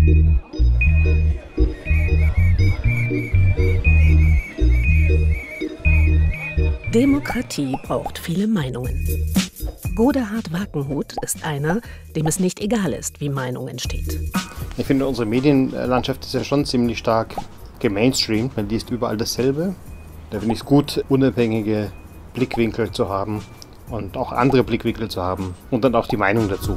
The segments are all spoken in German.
Demokratie braucht viele Meinungen. Godehard Wakenhut ist einer, dem es nicht egal ist, wie Meinung entsteht. Ich finde, unsere Medienlandschaft ist ja schon ziemlich stark gemainstreamt. Man liest überall dasselbe. Da finde ich es gut, unabhängige Blickwinkel zu haben und auch andere Blickwinkel zu haben und dann auch die Meinung dazu.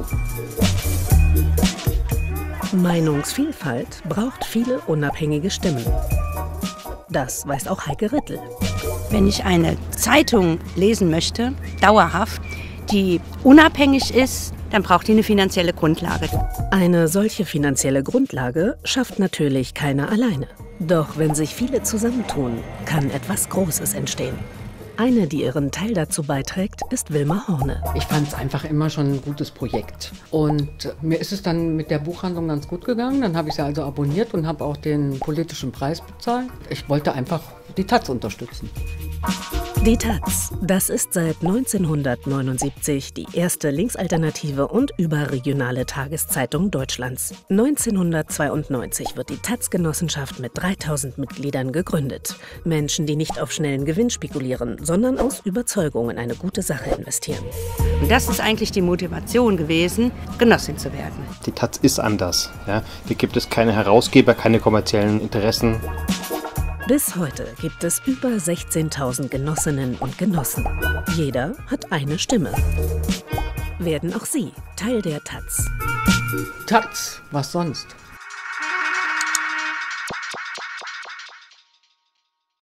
Meinungsvielfalt braucht viele unabhängige Stimmen. Das weiß auch Heike Rittel. Wenn ich eine Zeitung lesen möchte, dauerhaft, die unabhängig ist, dann braucht die eine finanzielle Grundlage. Eine solche finanzielle Grundlage schafft natürlich keiner alleine. Doch wenn sich viele zusammentun, kann etwas Großes entstehen. Eine, die ihren Teil dazu beiträgt, ist Wilma Horne. Ich fand es einfach immer schon ein gutes Projekt. Und mir ist es dann mit der Buchhandlung ganz gut gegangen. Dann habe ich sie also abonniert und habe auch den politischen Preis bezahlt. Ich wollte einfach die taz unterstützen. Die taz, das ist seit 1979 die erste linksalternative und überregionale Tageszeitung Deutschlands. 1992 wird die taz-Genossenschaft mit 3000 Mitgliedern gegründet. Menschen, die nicht auf schnellen Gewinn spekulieren, sondern aus Überzeugung in eine gute Sache investieren. Und das ist eigentlich die Motivation gewesen, Genossin zu werden. Die taz ist anders. Ja? Hier gibt es keine Herausgeber, keine kommerziellen Interessen. Bis heute gibt es über 16.000 Genossinnen und Genossen. Jeder hat eine Stimme. Werden auch Sie Teil der taz? taz, was sonst?